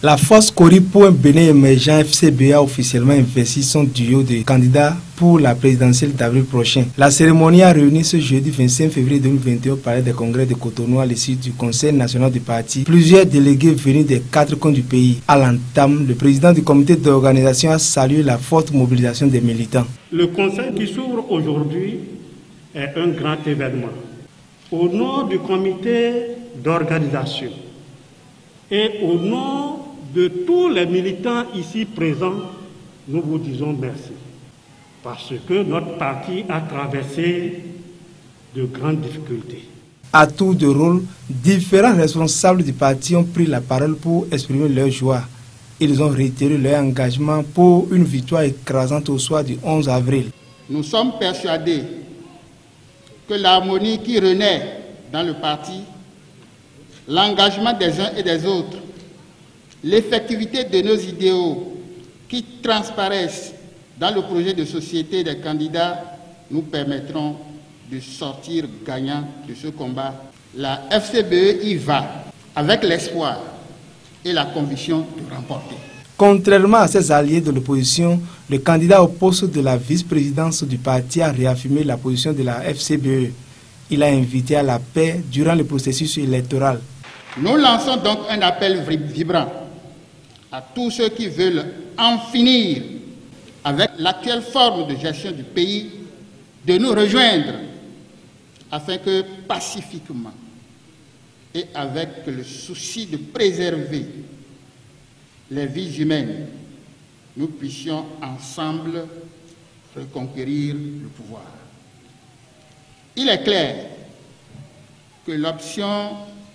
La force Cori pour un Bénin émergent Fcbe a officiellement investi son duo de candidats pour la présidentielle d'avril prochain. La cérémonie a réuni ce jeudi 25 février 2021 au palais des congrès de Cotonou à l'issue du Conseil national du parti. Plusieurs délégués venus des 4 coins du pays. À l'entame, le président du comité d'organisation a salué la forte mobilisation des militants. Le conseil qui s'ouvre aujourd'hui est un grand événement. Au nom du comité d'organisation et au nom de tous les militants ici présents, nous vous disons merci. Parce que notre parti a traversé de grandes difficultés. À tour de rôle, différents responsables du parti ont pris la parole pour exprimer leur joie. Ils ont réitéré leur engagement pour une victoire écrasante au soir du 11 avril. Nous sommes persuadés que l'harmonie qui renaît dans le parti, l'engagement des uns et des autres, l'effectivité de nos idéaux qui transparaissent dans le projet de société des candidats nous permettront de sortir gagnants de ce combat. La Fcbe y va avec l'espoir et la conviction de remporter. Contrairement à ses alliés de l'opposition, le candidat au poste de la vice-présidence du parti a réaffirmé la position de la Fcbe. Il a invité à la paix durant le processus électoral. Nous lançons donc un appel vibrant à tous ceux qui veulent en finir avec l'actuelle forme de gestion du pays, de nous rejoindre afin que pacifiquement et avec le souci de préserver les vies humaines, nous puissions ensemble reconquérir le pouvoir. Il est clair que l'option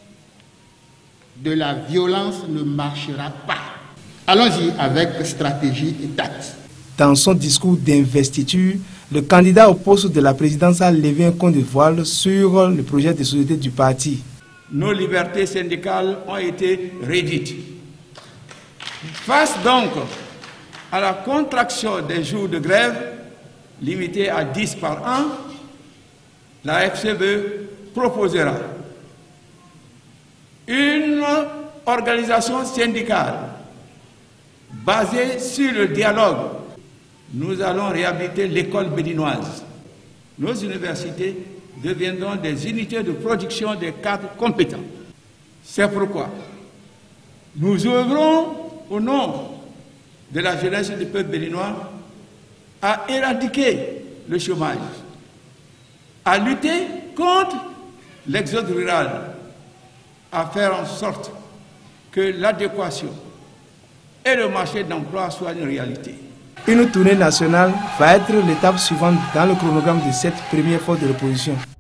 de la violence ne marchera pas. Allons-y avec stratégie et tact. Dans son discours d'investiture, le candidat au poste de la présidence a levé un compte de voile sur le projet de société du parti. Nos libertés syndicales ont été réduites. Face donc à la contraction des jours de grève, limitée à 10 par an, la Fcbe proposera une organisation syndicale basée sur le dialogue. Nous allons réhabiliter l'école béninoise. Nos universités deviendront des unités de production des cadres compétents. C'est pourquoi nous œuvrons au nom de la jeunesse du peuple béninois à éradiquer le chômage, à lutter contre l'exode rural, à faire en sorte que l'adéquation et le marché d'emploi soient une réalité. Une tournée nationale va être l'étape suivante dans le chronogramme de cette première force de l'opposition.